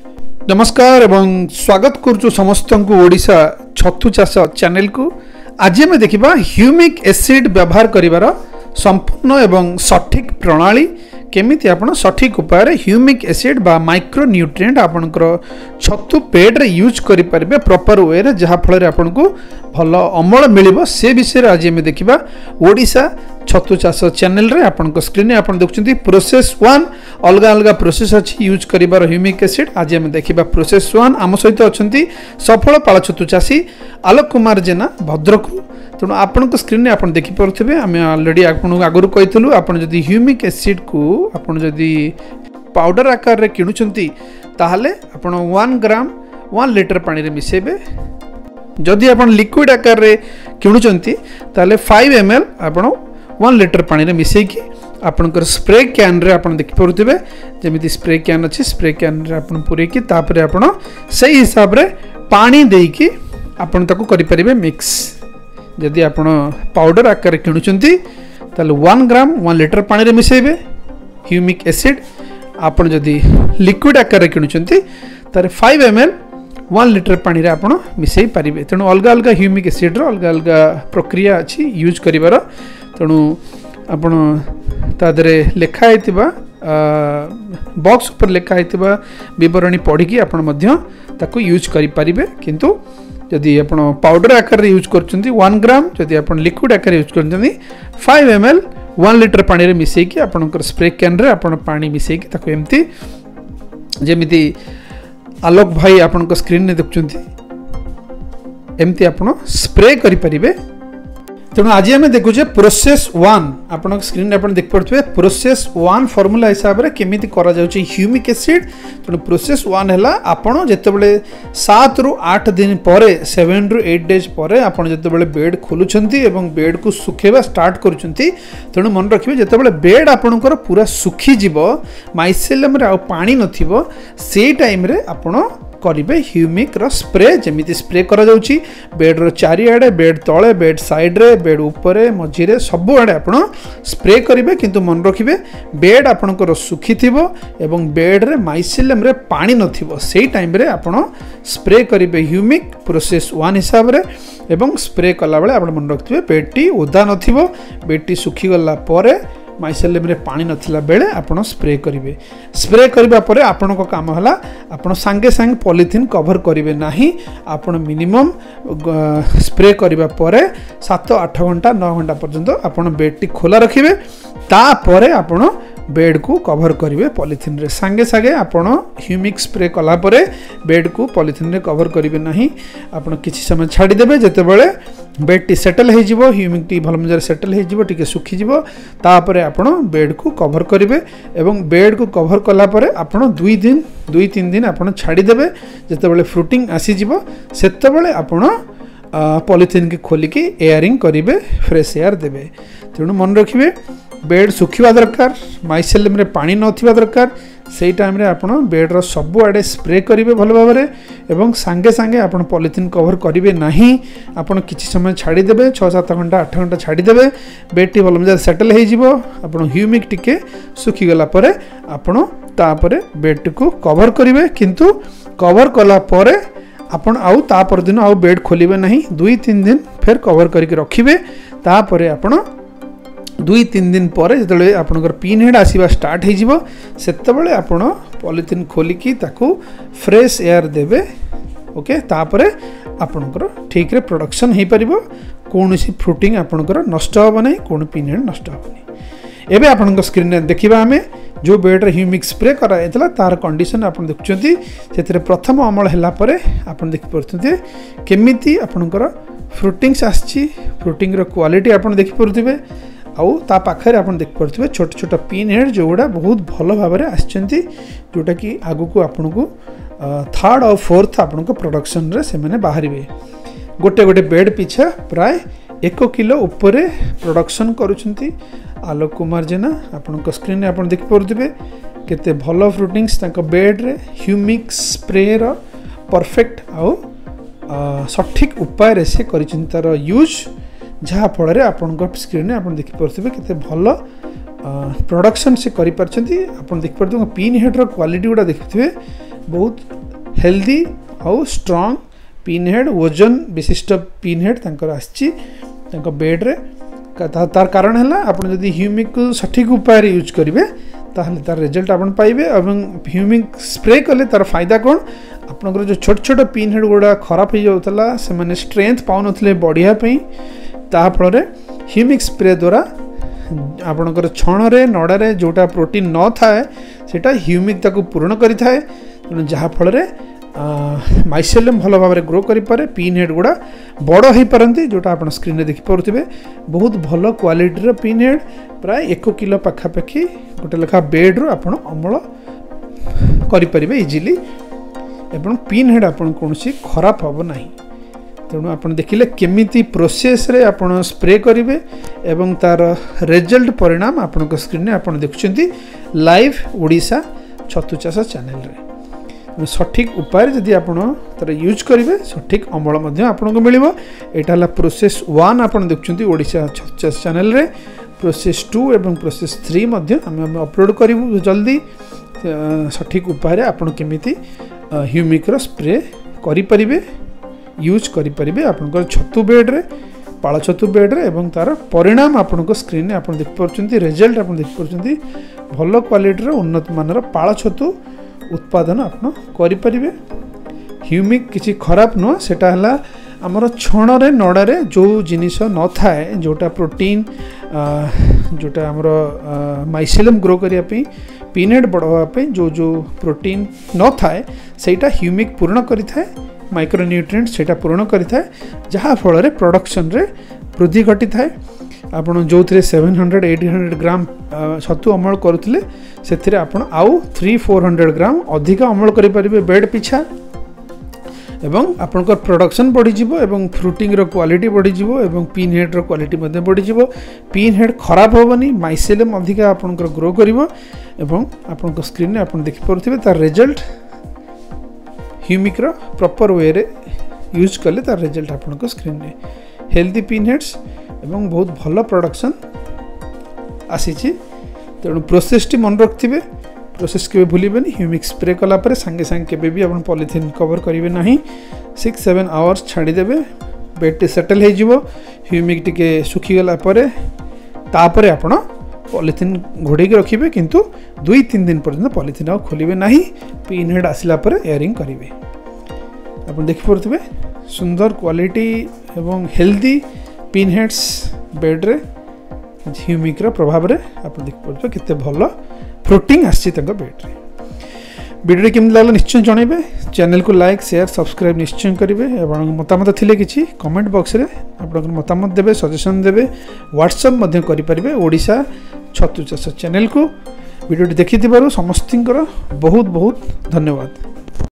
नमस्कार एवं स्वागत करुचु समस्त को ओडिशा छतु चाष चैनल को। आज आम देखा ह्यूमिक एसिड व्यवहार करिवार संपूर्ण एवं सठिक प्रणाली केमिति आपण सठिक उपाय ह्यूमिक एसिड बा माइक्रो न्यूट्रिएंट आपणकर छतु पेड रे यूज करि परिबे प्रॉपर वे रे जहा फल रे आपण को भल अमल मिलिबो से विषय रे आज आम देखा ओडिशा छतु चाष चैनल रे आपण को स्क्रीन आपण देखुछंती प्रोसेस 1 अलग अलग प्रोसेस अछि यूज करिवार ह्यूमिक एसिड। आज हम देखिबा प्रोसेस 1। आम सहित अछंती सफल पाळ छतु चाषी आलोक कुमार जेना भद्रक। तेणु आपण को स्क्रीन आपण देखि परथिबे आम ऑलरेडी आपण आगरु कहितलु आपण जदी ह्यूमिक एसिड को आपण जदी पाउडर आकार रे किणुछंती ताहाले आपण 1 ग्राम 1 लीटर पानी रे मिसेबे। जदी आपण लिक्विड आकार रे किणुछंती ताहाले 5 ml आपण 1 लीटर पानी रे मिसेकी आपनकर स्प्रे कैन रे आपण देखि परुथिबे जेमिति स्प्रे कैन अछि स्प्रे कैन रे आपण पुरेकी तापरे आपण सही हिसाब रे पानी देकी आपण ताको करि परिबे मिक्स। जदि आपण पाउडर आकार रे किणुचंती ताले 1 ग्राम 1 लीटर पानी रे मिसेबे ह्यूमिक एसिड। आपण जदि लिक्विड आकार रे किणुचंती तारे 5 ml 1 लीटर पानी रे आपण मिसेई परिबे। तेणु अलग अलग ह्यूमिक एसिड रो अलग अलग प्रक्रिया अछि यूज करिवार। तेणु आपण तादरे लेखा हेतिबा बॉक्स ऊपर लेखा हेतिबा विवरणी पढ़ी आपण मध्य ताको यूज करि परिबे। किंतु यदि आपण पाउडर आकार रे यूज करचंती 1 ग्राम यदि आपण लिक्विड आकार यूज करचंती 5 ml 1 लीटर पानी रे मिसेई कि आपनकर स्प्रे कैन रे आपण पानी मिसेई कि ताको एम्ति जेमिति आलोक भाई आपनकर स्क्रीन रे देखचंती एम्ति आपण स्प्रे करि परिबे। तेणु आज आम देखुचे प्रोसेस 1 आपण स्क्रीन रे आपण देख पड़थबे प्रोसेस 1 फार्मूला हिसाब रे केमिति करा जाउची ह्यूमिक एसिड। तेणु प्रोसेस 1 हैला आपण जेतेबेले 7 रु 8 दिन परे 7 रु 8 डेज परे आपण जेतेबेले बेड खोलुछंती एवं बेड को सुखेबा स्टार्ट करूछंती। तेणु मन रखिबे जेतेबेले बेड आपणकर पूरा सुखी जिवो माइसेलम रे आ पानी नथिबो से टाइम रे आपण करिबे ह्यूमिक रो स्प्रे। जेमिति स्प्रे करा जाउची बेड रो चारि आडे बेड तळे बेड साइड रे बेड ऊपरे मझी रे सब आडे आपण स्प्रे करिबे। किंतु मन रखिबे बेड आपणकर सुखी थिबो एवं बेड रे माइसेलम रे पानी नथिबो सेही टाइम रे आपण स्प्रे करिबे ह्यूमिक प्रोसेस 1 हिसाब रे। एवं स्प्रे कला बेले आपण मन रखिबे बेडटी ओदा नथिबो बेडटी सुखी गला परे माइसेलम रे पानी नथिला बेले आपण स्प्रे करिवे। स्प्रे करिबा परे आपण को काम हला आपण संगे संग पॉलिथिन कवर करिवे नाही। आपण मिनिमम स्प्रे करिबा परे 7-8 घंटा 9 घंटा पर्यंत आपण बेडटी खोला रखिवे। ता परे आपण बेड को कवर करिवे पॉलिथिन रे। संगे संगे आपण ह्यूमिक स्प्रे कला परे बेड को पॉलिथिन रे कवर करिवे नाही। आपण किछि समय छाडी देबे जेतेबेले बेड टी सेटल हे जिवो ह्यूमिक टी भल मजर सेटल हे जिवो टिके सुखी जिवो तापरे आपण बेड को कवर करिवे। एवं बेड को कवर कला परे आपण 2-3 दिन आपण छाडी देबे जेतेबेले फ्रूटिंग आसी जिवो सेतेबेले आपण पॉलिथिन के खोली की एयरिंग करिवे फ्रेश एयर देबे। तेणु मन रखिबे बेड सुखिबा दरकार माइसेलम रे पानी नथिबा दरकार सेही टाइम रे आपण बेड रो सब आडे स्प्रे करिवे भल भाबरे। एवं संगे संगे आपण पॉलिथिन कवर करिवे नाही। आपण किछि समय छाडी देबे 6-7 घंटा 8 घंटा छाडी देबे बेडटी भल मजा सेटल हे जिवो आपण ह्यूमिक टिके सुखी गला परे आपण तापरे बेड को कवर करिवे। किंतु कवर कला परे आपण आउ तापर दिन आउ बेड खोलिबे नाही 2-3 दिन फिर कवर करके रखिबे। तापरे आपण 2-3 दिन पर जिते आपंकर पिन हेड आसवा स्टार्ट हो सेतबले आपण पॉलिथिन खोलिकी ताकू फ्रेश एयर देबे। ओके तापरे आपणकर ठीक रे प्रोडक्शन हो पार कौन फ्रूटिंग आपणकर नष्ट हो ना कौन पिन हेड नष्ट हो नहीं। एबे आपणकर स्क्रीन रे देखिबा हमें जो बेड रे ह्यूमिक स्प्रे करा एतला तार कंडीशन आपण देखुचंती सेतरे प्रथम अमल हैला परे आपण देखि परथुते केमिति आपणकर फ्रूटिंग्स आछि फ्रूटिंग रो क्वालिटी आपण देखि परथुबे। आउ ता पाखे आपण देख पारे छोट छोट पिन हेड जोड़ा बहुत भल भाव में आसचंती जोटा कि आगु को आपण को 3rd और 4th आपण को प्रोडक्शन रे से माने बाहरिबे। गोटे गोटे बेड पीछा प्राय 1 किलो ऊपर प्रोडक्शन करूछंती आलोक कुमार जेना। आपण को स्क्रीन रे आपण देख पारे केते भल फ्रूटिंग्स तांको बेड रे ह्यूमिक स्प्रे रो परफेक्ट आउ सठिक उपाय रे से करिचिंतार यूज जहाँ फल आपण स्क्रीन में आप देखिपे केते भल प्रोडक्शन से करि परछंती। आपण देखिपे पिन हेड रो क्वालिटी गुडा देखिथिबे बहुत हेल्दी आउ स्ट्रॉन्ग पिन हेड ओजन विशिष्ट पिन हेड तांकर आछि तांको बेड रे तार कारण है आप ह्यूमिक को सठिक उपाय यूज करेंगे ताहले तार रिजल्ट आप पाइबे एवं ह्यूमिक स्प्रे कले तार फायदा कौन आपनकर जो छोट छोट पिन हेड गुड़ा खराब हो जाउतला से माने स्ट्रेंथ पाउ नथले बढ़िया पई ता फल ह्यूमिक स्प्रे द्वारा आपनकर छण रे नड़ा रे जोटा प्रोटीन न थाए सेटा ह्यूमिक ताको पूर्ण करि थाए जहा फल रे माइसेलियम भल भाव ग्रो करें पिन हेड गुड़ा बड़ हो पारती जोटा आप स्क्रीन देखी पारे बहुत भल क्वालिटीर पिन हेड प्राय 1 किलो पाखापाखि गोटे लेखा बेड्रु आप अमल करें इजिली एवं पिन हेड आप कौन खराब हम ना तेणु आप देखिले केमिति प्रोसेस रे आप स्प्रे करेंगे एवं तार रिजल्ट परिणाम आपण स्क्रीन आप देखुं लाइव ओडिशा छतु चाष चैनल रे सठिक उपाय जदि आप यूज करेंगे सठिक अमल आपको मिल यहाँ प्रोसेस 1 आप देखुं ओडिशा छतु चाष चैनल रे प्रोसेस 2 एवं प्रोसेस 3 आम अपलोड करूँ जल्दी सठिक उपाय आपड़ केमिति ह्यूमिक स्प्रे करें यूज करें आप छतु बेड रे पाଳ छतु बेड रे एवं तार परिणाम आपको स्क्रीन आप देखिपुर रिजल्ट आप देखिपुर भल क्वालिटीर उन्नत मानर पाଳ छतु उत्पादन आप करें ह्यूमिक किसी खराब नुह सेटा है आमर छण रे नड़ा रे जो जिनिस न थाए जोटा प्रोटीन जोटा आमर माइसेलियम ग्रो करने पिन हेड बढ़ापी जो जो प्रोटीन न थाए सेटा ह्यूमिक पूर्ण करें माइक्रोन्यूट्रिएंट सेटा पूर्ण करें जहाँ फल प्रोडक्शन रे वृद्धि घटी थाए आपड़ जो 700-800 ग्राम छतु अमल करुले से आउ 300-400 ग्राम अधिक अमल करें बेड पिछा एवं आपंकर प्रोडक्शन बढ़ीजिवो एवं फ्रुटिंग रो क्वालिटी बढ़ीजिवो एवं पिन हेड रो क्वालिटी मध्य बढ़ीजिवो पिन हेड खराब होबनी माइसेलियम अधिक आपंकर ग्रो करिवो एवं आपंकर स्क्रीन रे आपन देखि परथिबे तार रिजल्ट ह्यूमिक रो प्रॉपर वे रे यूज कले तार रिजल्ट आपंकर स्क्रीन रे हेल्दी पिन हेड्स एवं बहुत भल प्रोडक्शन आसी तेणु प्रोसेस टी मन रखिए प्रोसेस के भूलें ह्यूमिक स्प्रे कलापर सांगे सांगे केबे भी आप पॉलिथीन कवर करेंगे ना 6-7 आवर्स छाड़देवे बेड टी सेटल हो ह्यूमिक टी सुखीगला तापर आप पॉलिथीन घोड़े रखिए किंतु 2-3 दिन पर्यंत पॉलिथीन आ खोलिए ना पिन हेड आसला एयरिंग करेंगे आप देखिपे सुंदर क्वालिटी एवं हेल्दी पिन हेड्स बेड रे ह्यूमिक प्रभाव रे आप देखिपे केते भल फ्रुटिंग आसी बेड रे वीडियो केमती लगला निश्चय जनइबे चैनल को लाइक शेयर सब्सक्राइब निश्चय करेंगे और मतामत थिले किछि कमेंट बॉक्स रे आपन मतामत देबे सजेशन देबे व्हाट्सएप मध्य करि परिबे ओडिशा छतु चाष चैनल को वीडियो देखि समस्त बहुत बहुत धन्यवाद।